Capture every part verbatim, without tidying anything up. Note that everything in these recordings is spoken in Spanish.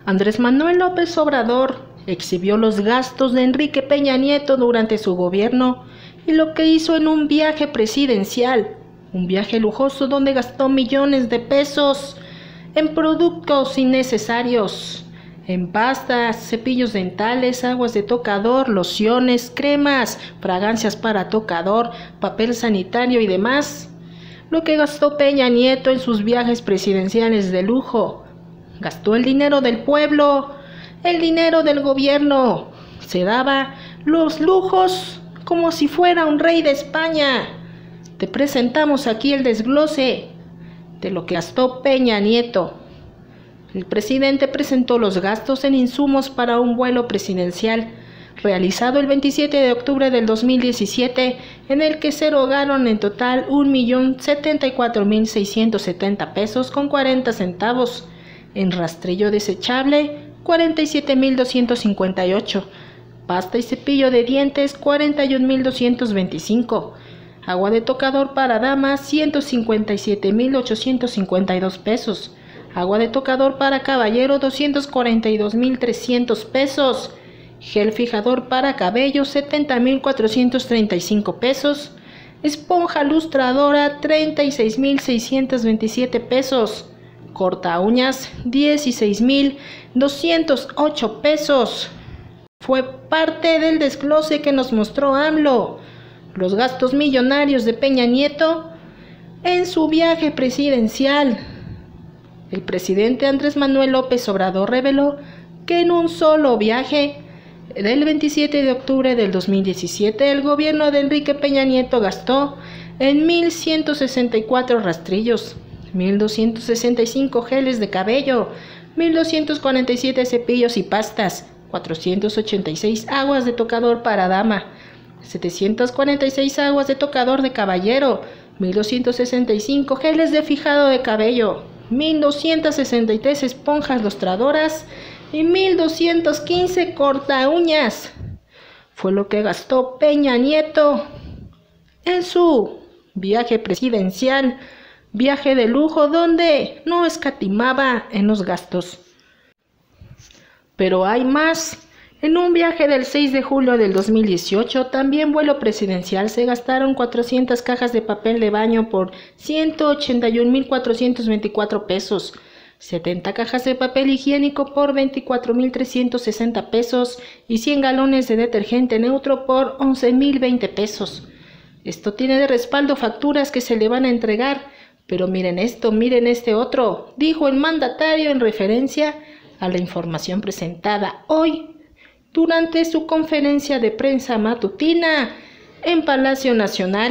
Andrés Manuel López Obrador exhibió los gastos de Enrique Peña Nieto durante su gobierno y lo que hizo en un viaje presidencial, un viaje lujoso donde gastó millones de pesos en productos innecesarios, en pastas, cepillos dentales, aguas de tocador, lociones, cremas, fragancias para tocador, papel sanitario y demás. Lo que gastó Peña Nieto en sus viajes presidenciales de lujo. Gastó el dinero del pueblo, el dinero del gobierno. Se daba los lujos como si fuera un rey de España. Te presentamos aquí el desglose de lo que gastó Peña Nieto. El presidente presentó los gastos en insumos para un vuelo presidencial realizado el veintisiete de octubre del dos mil diecisiete, en el que se erogaron en total un millón setenta y cuatro mil seiscientos setenta pesos con cuarenta centavos. En rastrillo desechable, cuarenta y siete mil doscientos cincuenta y ocho. Pasta y cepillo de dientes, cuarenta y un mil doscientos veinticinco. Agua de tocador para damas, ciento cincuenta y siete mil ochocientos cincuenta y dos pesos. Agua de tocador para caballero, doscientos cuarenta y dos mil trescientos pesos. Gel fijador para cabello, setenta mil cuatrocientos treinta y cinco pesos. Esponja lustradora, treinta y seis mil seiscientos veintisiete pesos. Corta uñas, dieciséis mil doscientos ocho pesos. Fue parte del desglose que nos mostró AMLO, los gastos millonarios de Peña Nieto en su viaje presidencial. El presidente Andrés Manuel López Obrador reveló que en un solo viaje, del veintisiete de octubre del dos mil diecisiete, el gobierno de Enrique Peña Nieto gastó en mil ciento sesenta y cuatro rastrillos, mil doscientos sesenta y cinco geles de cabello, mil doscientos cuarenta y siete cepillos y pastas, cuatrocientos ochenta y seis aguas de tocador para dama, setecientas cuarenta y seis aguas de tocador de caballero, mil doscientos sesenta y cinco geles de fijado de cabello, mil doscientas sesenta y tres esponjas lustradoras y mil doscientos quince corta uñas. Fue lo que gastó Peña Nieto en su viaje presidencial, viaje de lujo donde no escatimaba en los gastos. Pero hay más. En un viaje del seis de julio del dos mil dieciocho, también vuelo presidencial, se gastaron cuatrocientas cajas de papel de baño por ciento ochenta y un mil cuatrocientos veinticuatro pesos, setenta cajas de papel higiénico por veinticuatro mil trescientos sesenta pesos y cien galones de detergente neutro por once mil veinte pesos. Esto tiene de respaldo facturas que se le van a entregar. Pero miren esto, miren este otro, dijo el mandatario en referencia a la información presentada hoy durante su conferencia de prensa matutina en Palacio Nacional.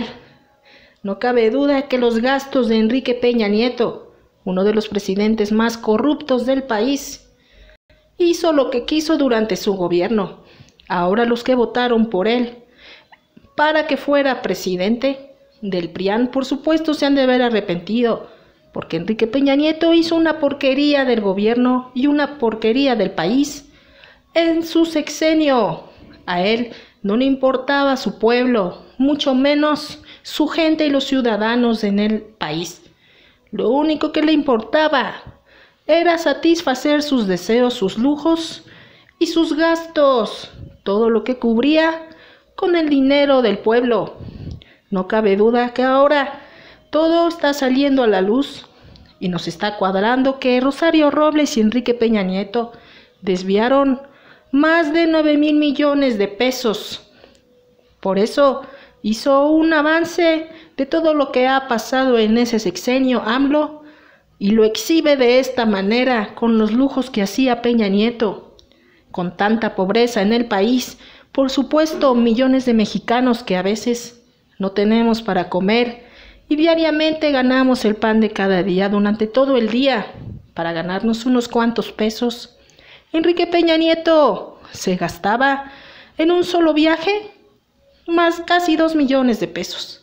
No cabe duda que los gastos de Enrique Peña Nieto, uno de los presidentes más corruptos del país, hizo lo que quiso durante su gobierno. Ahora los que votaron por él para que fuera presidente del P R I A N, por supuesto, se han de haber arrepentido, porque Enrique Peña Nieto hizo una porquería del gobierno y una porquería del país en su sexenio. A él no le importaba su pueblo, mucho menos su gente y los ciudadanos en el país. Lo único que le importaba era satisfacer sus deseos, sus lujos y sus gastos, todo lo que cubría con el dinero del pueblo. No cabe duda que ahora todo está saliendo a la luz y nos está cuadrando que Rosario Robles y Enrique Peña Nieto desviaron más de nueve mil millones de pesos. Por eso hizo un avance de todo lo que ha pasado en ese sexenio AMLO y lo exhibe de esta manera con los lujos que hacía Peña Nieto. Con tanta pobreza en el país, por supuesto, millones de mexicanos que a veces no tenemos para comer y diariamente ganamos el pan de cada día durante todo el día para ganarnos unos cuantos pesos. Enrique Peña Nieto se gastaba en un solo viaje más casi dos millones de pesos.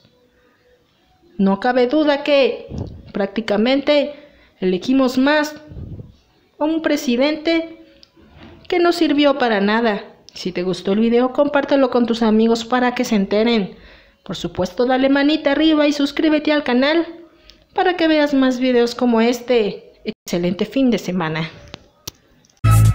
No cabe duda que prácticamente elegimos más a un presidente que no sirvió para nada. Si te gustó el video, compártelo con tus amigos para que se enteren. Por supuesto, dale manita arriba y suscríbete al canal para que veas más videos como este. Excelente fin de semana.